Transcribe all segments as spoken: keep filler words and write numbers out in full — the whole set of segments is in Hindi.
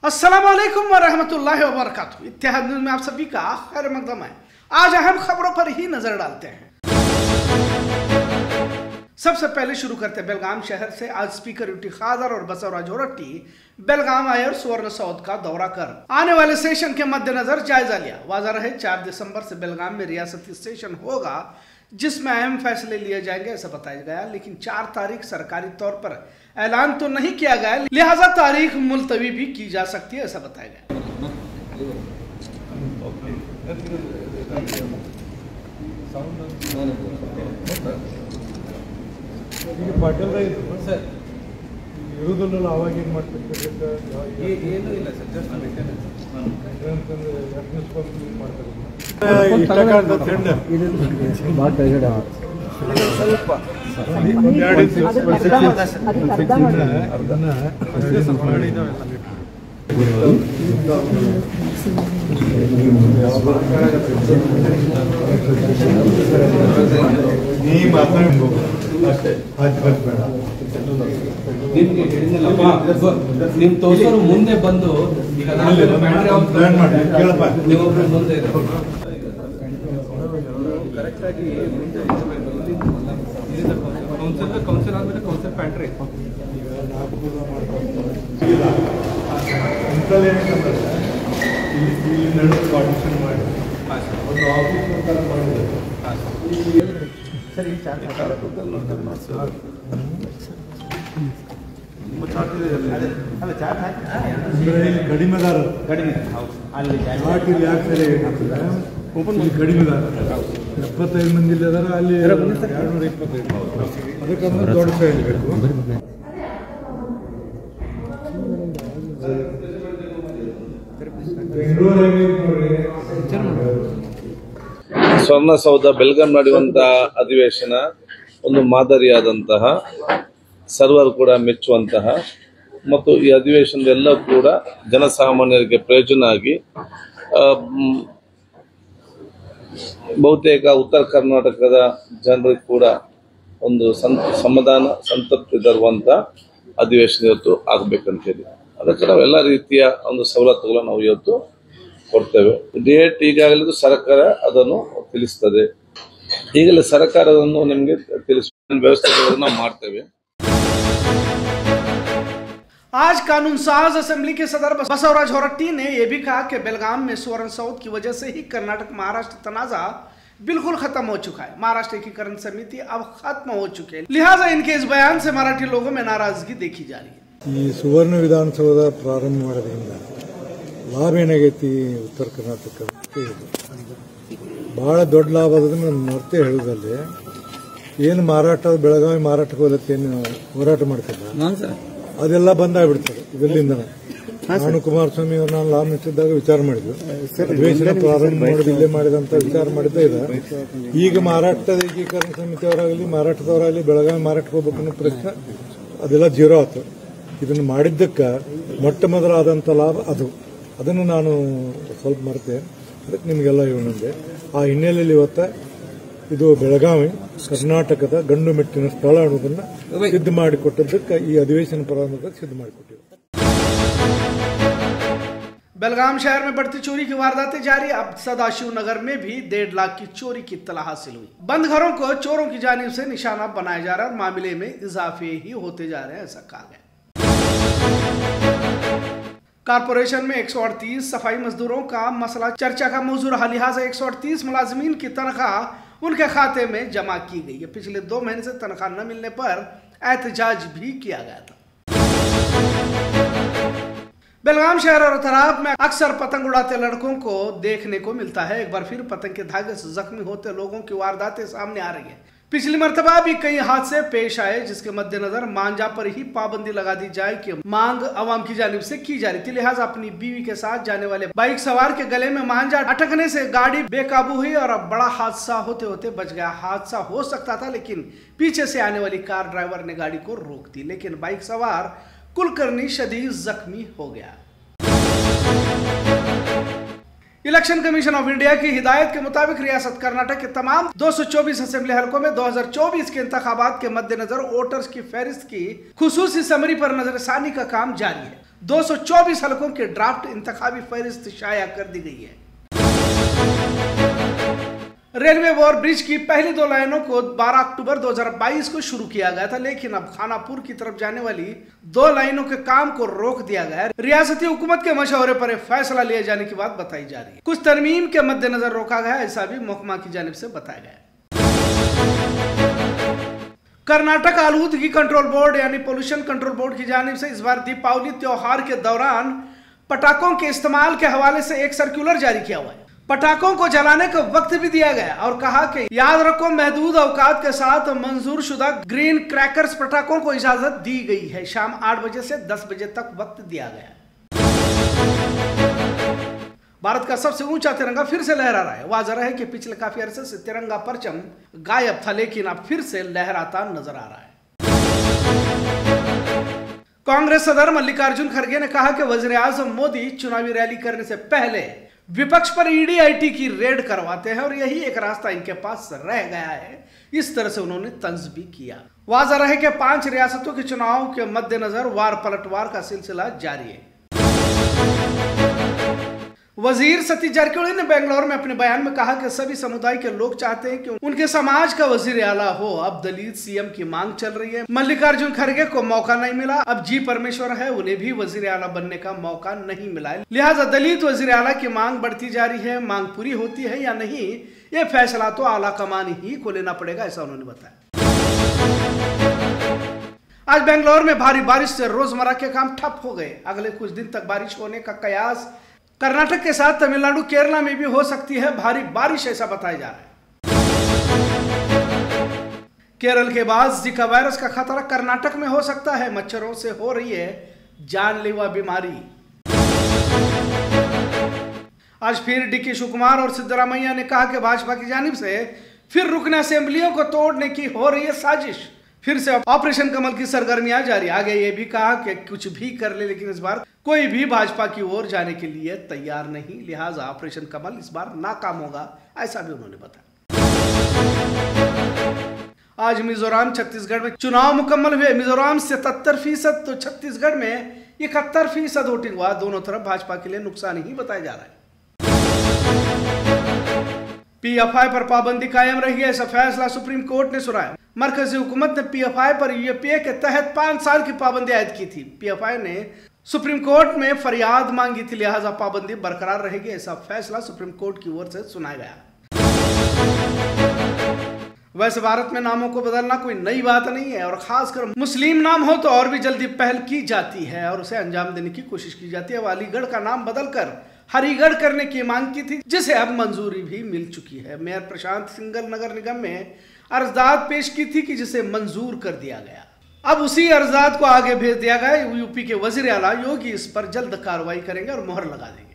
अस्सलामुअलैकुम वरहमतुल्लाहि वबरकातुहू। इत्तेहाद न्यूज़ में आप सभी का खैर मकदम है। आज अहम खबरों पर ही नजर डालते हैं। सबसे पहले शुरू करते हैं बेलगाम शहर से। आज स्पीकर यूटी खादर और बसवराज होरट्टी बेलगाम आए और सुवर्ण सौद का दौरा कर आने वाले सेशन के मद्देनजर जायजा लिया। वाज़ा रहे चार दिसंबर से बेलगाम में रियासती सेशन होगा जिसमें अहम फैसले लिए जाएंगे ऐसा बताया गया, लेकिन चार तारीख सरकारी तौर पर ऐलान तो नहीं किया गया, लिहाजा तारीख मुलतवी भी की जा सकती है ऐसा बताया गया। ಇರುವುದಲ್ಲ ಅವಾಗ ಏನು ಮಾಡ್ತಾರೆ ಏನು ಇಲ್ಲ ಸರ್, ಜಸ್ಟ್ ನೀ ಮಾತಾಡ್ಬೇಕು ಅಷ್ಟೇ, ಅದು ಬೇಡ. ನಿಮ್ಗೆ ಹೇಳಿದ್ನಲ್ಲಪ್ಪ, ನಿಮ್ ತೋರ್ಸೋರು ಮುಂದೆ ಬಂದು ಈಗ ಪ್ಲಾನ್ ಮಾಡಿ ಕೇಳಪ್ಪ. ನೀವೊಬ್ರು ಮುಂದೆ ಕರೆಕ್ಟ್ ಆಗಿ ಕೌನ್ಸಿಲ್ ಕೌನ್ಸಿಲ್ ಆದ್ಮೇಲೆ ಕೌನ್ಸಿಲ್ ಪ್ಯಾಂಟ್ರಿ ಈಗ ನಾಲ್ಕು ಮಾಡ್ಕೊಂಡು ಇಂಥಲ್ಲಿ ಏನಂತಂದ್ರೆ ಇಲ್ಲಿ ಇಲ್ಲಿ ನಡುವೆ ಪಾರ್ಟಿಷನ್ ಮಾಡಿ ಒಂದು ಆಫೀಸ್ ಥರ ಮಾಡಿದ್ದಾರೆ ಸರಿ. ಕಡಿಮೆದಾರ ಚಾಟ್ ಇಲ್ಲಿ ಯಾಕೆ ಸರಿ ಏನಾಗ್ತದೆ, ಇಲ್ಲಿ ಕಡಿಮೆದಾರ ಎಪ್ಪತ್ತೈದು ಮಂದಿ ಇಲ್ಲದಾರ, ಅಲ್ಲಿ ಎರಡ್ನೂರ ಇಪ್ಪತ್ತೈದು, ಅದಕ್ಕಂದ್ರೆ ದೊಡ್ಡ ಸೈಜ್ ಬೇಕು. ಸ್ವರ್ಣಸೌಧ ಬೆಳಗಾಂ ನಡೆಯುವಂತಹ ಅಧಿವೇಶನ ಒಂದು ಮಾದರಿಯಾದಂತಹ, ಸರ್ವರು ಕೂಡ ಮೆಚ್ಚುವಂತಹ ಮತ್ತು ಈ ಅಧಿವೇಶನದೆಲ್ಲ ಕೂಡ ಜನಸಾಮಾನ್ಯರಿಗೆ ಪ್ರಯೋಜನ ಆಗಿ ಬಹುತೇಕ ಉತ್ತರ ಕರ್ನಾಟಕದ ಜನರಿಗೆ ಕೂಡ ಒಂದು ಸಮಾಧಾನ ಸಂತೃಪ್ತಿ ತರುವಂತ ಅಧಿವೇಶನ ಇವತ್ತು ಆಗಬೇಕಂತೇಳಿ ಅದಕ್ಕೆ ನಾವು ಎಲ್ಲ ರೀತಿಯ ಒಂದು ಸವಲತ್ತುಗಳನ್ನು ನಾವು ಇವತ್ತು ಕೊಡ್ತೇವೆ. ಡೇಟ್ ಈಗಾಗಲೇ ಸರ್ಕಾರ ಅದನ್ನು ತಿಳಿಸ್ತದೆ. ಈಗಲೇ ಸರ್ಕಾರ ಅದನ್ನು ನಿಮಗೆ ತಿಳಿಸುವ ವ್ಯವಸ್ಥೆಗಳನ್ನು ನಾವು ಮಾಡ್ತೇವೆ. आज कानून साज असेंबली के सदर बसवराज होरट्टी ने यह भी कहा कि बेलगाम में सुवर्ण सौध की वजह से ही कर्नाटक महाराष्ट्र तनाजा बिल्कुल खत्म हो चुका है। महाराष्ट्र एकीकरण समिति अब खत्म हो चुके हैं, लिहाजा इनके इस बयान से मराठी लोगों में नाराजगी देखी जा रही है। ಈ ಸುವರ್ಣ ವಿಧಾನಸೌಧ ಪ್ರಾರಂಭ ಮಾಡೋದ್ರಿಂದ ಲಾಭ ಏನಾಗೈತಿ ಉತ್ತರ ಕರ್ನಾಟಕ ಬಹಳ ದೊಡ್ಡ ಲಾಭ ಅದನ್ನು ನಾನು ಮರ್ತೆ ಹೇಳೋದಲ್ಲಿ ಏನು ಮಾರಾಟ ಬೆಳಗಾವಿ ಮಾರಾಟಕ್ಕೆ ಹೋದಕ್ಕೆ ಏನು ಹೋರಾಟ ಮಾಡ್ತಿದ್ದ ಅದೆಲ್ಲ ಬಂದಾಗ್ಬಿಡ್ತದೆ ಇದರಿಂದನೇ. ನಾನು ಕುಮಾರಸ್ವಾಮಿ ಅವರು ನಾನು ಲಾಭ ನಿಂತಿದ್ದಾಗ ವಿಚಾರ ಮಾಡಿದ್ವಿ, ಅಧಿವೇಶನ ಪ್ರಾರಂಭ ಮಾಡೋದು ಇಲ್ಲೇ ಮಾಡಿದಂತ ವಿಚಾರ ಮಾಡಿದ್ದೇ ಇದೆ. ಈಗ ಮಾರಾಟದ ಏಕೀಕರಣ ಸಮಿತಿಯವರಾಗಲಿ ಮಾರಾಟದವರಾಗಲಿ ಬೆಳಗಾವಿ ಮಾರಾಟಕ್ಕೆ ಹೋಗ್ಬೇಕು ಅನ್ನೋ ಪ್ರಶ್ನೆ ಅದೆಲ್ಲ ಜೀರೋ ಆಯ್ತು. ಇದನ್ನು ಮಾಡಿದ್ದಕ್ಕೆ ಮೊಟ್ಟ ಮೊದಲಾದಂಥ ಲಾಭ ಅದು, ಅದನ್ನು ನಾನು ಸ್ವಲ್ಪ ಮರೆತೆ, ಅದಕ್ಕೆ ನಿಮಗೆಲ್ಲ ಹೇಳಂದೆ. ಆ ಹಿನ್ನೆಲೆಯಲ್ಲಿ ಇವತ್ತ ಇದು ಬೆಳಗಾವಿ ಕರ್ನಾಟಕದ ಗಂಡು ಮೆಟ್ಟಿನ ಸ್ಥಳ ಅನ್ನೋದನ್ನ ಸಿದ್ಧ ಮಾಡಿಕೊಟ್ಟದ್ದಕ್ಕೆ ಈ ಅಧಿವೇಶನ ಪ್ರಾರಂಭ ಸಿದ್ಧ ಮಾಡಿಕೊಟ್ಟಿದೆ. बेलगाम शहर में बढ़ती चोरी की वारदातें जारी। अब सदाशिव नगर में भी डेढ़ लाख की चोरी की इत्तला हासिल हुई। बंद घरों को चोरों की जानिब से निशाना बनाया जा रहा है और मामले में इजाफे ही होते जा रहे हैं ऐसा कहा गया। कारपोरेशन में एक सौ अड़तीस सफाई मजदूरों का मसला चर्चा का मौजू रहा, लिहाजा एक सौ अड़तीस मुलाजिमीन की तनख्वाह उनके खाते में जमा की गई है। पिछले दो महीने से तनख्वाह न मिलने पर एहतजाज भी किया गया था। बेलगाम शहर और तराब में अक्सर पतंग उड़ाते लड़कों को देखने को मिलता है। एक बार फिर पतंग के धागे से जख्मी होते लोगों की वारदातें सामने आ रही है। पिछली मर्तबा भी कई हादसे पेश आए, जिसके मद्देनजर मांझा पर ही पाबंदी लगा दी जाए कि मांग अवाम की जानिब से की जा रही थी। लिहाजा अपनी बीवी के साथ जाने वाले बाइक सवार के गले में मांझा अटकने से गाड़ी बेकाबू हुई और अब बड़ा हादसा होते होते बच गया। हादसा हो सकता था, लेकिन पीछे से आने वाली कार ड्राइवर ने गाड़ी को रोक दी, लेकिन बाइक सवार कुलकर्णी शदीद जख्मी हो गया। इलेक्शन कमीशन ऑफ इंडिया की हिदायत के मुताबिक रियासत कर्नाटक के तमाम दो सौ चौबीस असेंबली हलकों में दो हज़ार चौबीस के इंतखाबात के मद्देनजर वोटर्स की फहरिस्त की खुसूसी समरी पर नजरसानी का काम जारी है। दो सौ चौबीस हलकों के ड्राफ्ट इंतखाबी फहरिस्त शाया कर दी गई है। रेलवे ओवर ब्रिज की पहली दो लाइनों को बारह अक्टूबर दो हज़ार बाईस को शुरू किया गया था, लेकिन अब खानापुर की तरफ जाने वाली दो लाइनों के काम को रोक दिया गया है। रियासती हुकूमत के मशवरे पर एक फैसला लिए जाने की बात बताई जा रही है। कुछ तरमीम के मद्देनजर रोका गया, ऐसा भी महकमा की जानिब से बताया गया। कर्नाटक आलूदगी कंट्रोल बोर्ड यानी पोल्यूशन कंट्रोल बोर्ड की जानिब से इस बार दीपावली त्योहार के दौरान पटाखों के इस्तेमाल के हवाले से एक सर्कुलर जारी किया हुआ है। पटाखों को जलाने का वक्त भी दिया गया और कहा कि याद रखो महदूद अवकात के साथ मंजूर शुदा ग्रीन क्रैकर्स पटाखों को इजाजत दी गई है। शाम आठ बजे से दस बजे तक वक्त दिया गया। भारत का सबसे ऊंचा तिरंगा फिर से लहरा रहा है। वाज़ेह है कि पिछले काफी अरसे से तिरंगा परचम गायब था, लेकिन अब फिर से लहराता नजर आ रहा है। कांग्रेस सदर मल्लिकार्जुन खड़गे ने कहा कि वज़ीर आज़म मोदी चुनावी रैली करने से पहले विपक्ष पर ईडी आईटी की रेड करवाते हैं और यही एक रास्ता इनके पास रह गया है। इस तरह से उन्होंने तंज भी किया। वाज़ेह रहे कि पांच रियासतों के चुनाव के मद्देनजर वार पलटवार का सिलसिला जारी है। वजीर सतीश जारकिहोली ने बेंगलुरु में अपने बयान में कहा कि सभी समुदाय के लोग चाहते हैं कि उनके समाज का वजीर आला हो। अब दलित सीएम की मांग चल रही है। मल्लिकार्जुन खड़गे को मौका नहीं मिला, अब जी परमेश्वर है, उन्हें भी वजीर आला बनने का मौका नहीं मिला है। लिहाजा दलित वजीर आला की मांग बढ़ती जा रही है। मांग पूरी होती है या नहीं, ये फैसला तो आला कमान ही को लेना पड़ेगा, ऐसा उन्होंने बताया। आज बेंगलुरु में भारी बारिश से रोजमर्रा के काम ठप हो गए। अगले कुछ दिन तक बारिश होने का कयास कर्नाटक के साथ तमिलनाडु केरला में भी हो सकती है भारी बारिश, ऐसा बताया जा रहा है। केरल के बाद जिका वायरस का खतरा कर्नाटक में हो सकता है। मच्छरों से हो रही है जानलेवा बीमारी। आज फिर डी के शिवकुमार और सिद्धरामैया ने कहा कि भाजपा की जानिब से फिर रुकन असेंबलियों को तोड़ने की हो रही है साजिश। फिर से ऑपरेशन कमल की सरगर्मियां जारी। आगे ये भी कहा कि कुछ भी कर ले, लेकिन इस बार कोई भी भाजपा की ओर जाने के लिए तैयार नहीं, लिहाजा ऑपरेशन कमल इस बार नाकाम होगा, ऐसा भी उन्होंने बताया। आज मिजोरम छत्तीसगढ़ में चुनाव मुकम्मल हुए। मिजोरम सतहत्तर फीसद तो छत्तीसगढ़ में इकहत्तर फीसद वोटिंग हुआ। दोनों तरफ भाजपा के लिए नुकसान ही बताया जा रहा है। पीएफआई पर पाबंदी कायम रही है, ऐसा फैसला सुप्रीम कोर्ट ने सुनाया। मरकजी हुकूमत ने पीएफआई पर यूएपीए के तहत पांच साल की पाबंदी आयद की थी। पीएफआई ने सुप्रीम कोर्ट में फरियाद मांगी थी, लिहाजा पाबंदी बरकरार रहेगी, ऐसा फैसला सुप्रीम कोर्ट की ओर से सुनाया गया। वैसे भारत में नामों को बदलना कोई नई बात नहीं है और खासकर मुस्लिम नाम हो तो और भी जल्दी पहल की जाती है और उसे अंजाम देने की कोशिश की जाती है। अलीगढ़ का नाम बदलकर हरिगढ़ करने की मांग की थी, जिसे अब मंजूरी भी मिल चुकी है। मेयर प्रशांत सिंगल नगर निगम में अर्जदाद पेश की थी कि जिसे मंजूर कर दिया गया। अब उसी अर्जदाद को आगे भेज दिया गया। यूपी के वजीर आला योगी इस पर जल्द कार्रवाई करेंगे और मोहर लगा देंगे।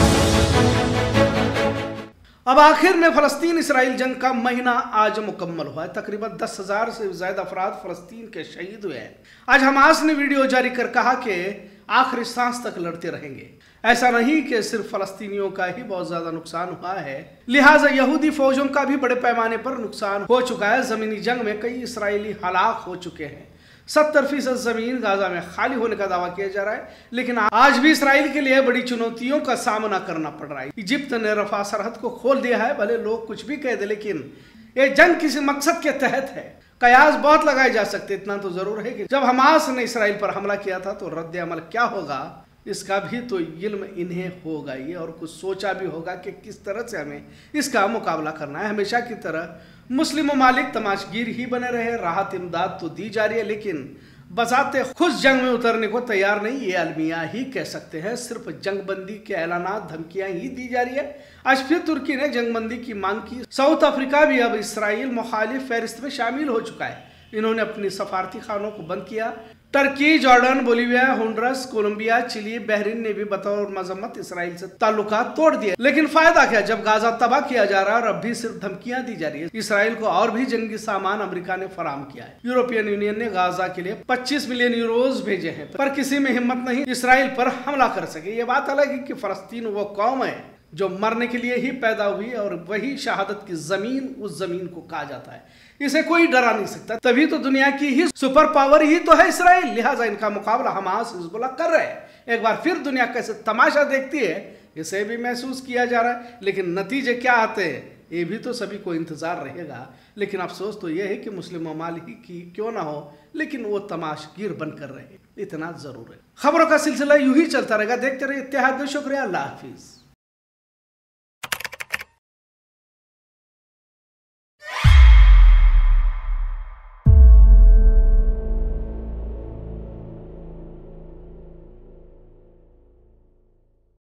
अब आखिर में फलस्तीन इसराइल जंग का महीना आज मुकम्मल हुआ है। तकरीबन दस हजार से ज्यादा अफराद फलस्तीन के शहीद हुए हैं। आज हमास ने वीडियो जारी कर कहा कि आखिरी सांस तक लड़ते रहेंगे। ऐसा नहीं कि सिर्फ फलस्तीनियों का ही बहुत ज्यादा नुकसान हुआ है, लिहाजा यहूदी फौजों का भी बड़े पैमाने पर नुकसान हो चुका है। जमीनी जंग में कई इसराइली हलाक हो चुके हैं। सत्तर फीसद जमीन गाजा में खाली होने का दावा किया जा रहा है, लेकिन आज भी इसराइल के लिए बड़ी चुनौतियों का सामना करना पड़ रहा है। इजिप्त ने रफा सरहद को खोल दिया है, भले लोग कुछ भी कह दे, लेकिन ये जंग किसी मकसद के तहत है। कयास बहुत लगाए जा सकते, इतना तो जरूर है कि जब हमास ने इसराइल पर हमला किया था तो रद्द अमल क्या होगा इसका भी तो इल्म इन्हें होगा ये, और कुछ सोचा भी होगा कि किस तरह से हमें इसका मुकाबला करना है। हमेशा की तरह मुस्लिम ममालिक तमाशगीर ही बने रहे। राहत इमदाद तो दी जा रही है, लेकिन बजाते खुद जंग में उतरने को तैयार नहीं, ये अलमिया ही कह सकते हैं। सिर्फ जंगबंदी के ऐलानात धमकियां ही दी जा रही है। आज फिर तुर्की ने जंगबंदी की मांग की। साउथ अफ्रीका भी अब इसराइल मुखालिफ फहरिस्त में शामिल हो चुका है। इन्होंने अपनी सफारती खानों को बंद किया। Turkey, Jordan, Bolivia, Honduras, Colombia, Chile, Bahrain ने भी बतौर मजम्मत इसराइल से ताल्लुकात तोड़ दिए। लेकिन फायदा क्या जब गाजा तबाह किया जा रहा है और अब भी सिर्फ धमकियां दी जा रही है। इसराइल को और भी जंगी सामान अमेरिका ने फराहम किया है। यूरोपियन यूनियन ने गाजा के लिए पच्चीस मिलियन यूरोज भेजे हैं, पर किसी में हिम्मत नहीं इसराइल पर हमला कर सके। ये बात अलग है कि फलस्तीन वो कौम है जो मरने के लिए ही पैदा हुई, और वही शहादत की जमीन उस जमीन को कहा जाता है। इसे कोई डरा नहीं सकता। तभी तो दुनिया की ही सुपर पावर ही तो है इसराइल, लिहाजा इनका मुकाबला हमास हिजबुल्लाह कर रहे हैं। एक बार फिर दुनिया कैसे तमाशा देखती है इसे भी महसूस किया जा रहा है। लेकिन नतीजे क्या आते हैं ये भी तो सभी को इंतजार रहेगा। लेकिन अफसोस तो यह है कि मुस्लिम ममालिक की क्यों ना हो, लेकिन वो तमाशगीर बनकर रहे, इतना जरूर है। खबरों का सिलसिला यूं ही चलता रहेगा। देखते रहिए इत्तेहाद। शुक्रिया, अल्लाह हाफिज।